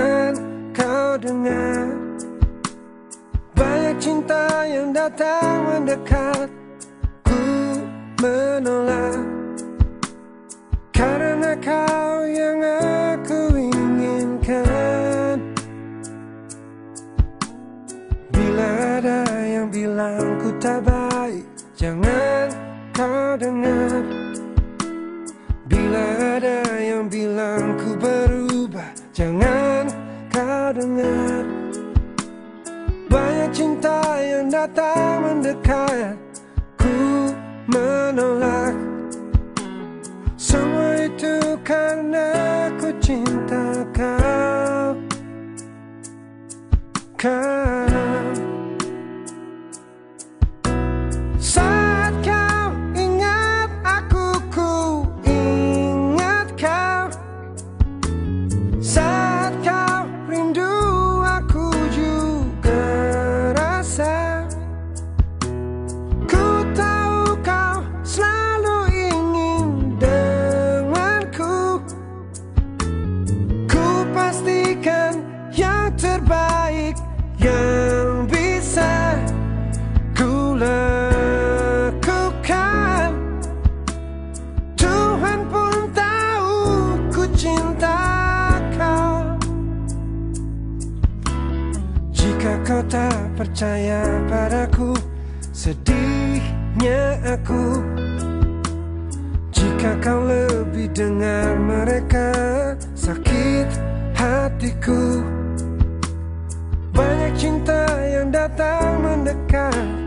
jangan kau dengar. Banyak cinta yang datang mendekat, ku menolak. Karena kau yang aku inginkan. Bila ada yang bilang ku tak baik, jangan kau dengar. Bila ada yang bilang ku berubah, jangan kau dengar. Banyak cinta yang datang mendekat, ku menolak. Semua itu karena ku cinta kau. Saat kau ingat aku, ku ingat kau. Saat kau rindu, aku juga rasa. Ku tahu kau selalu ingin denganku. Ku pastikan yang terbaik yang bisa ku lakukan. Tuhan pun tahu ku cinta kau. Jika kau tak percaya padaku, sedihnya aku. Jika kau lebih dengar mereka, sakit hatiku. Banyak cinta yang datang mendekat,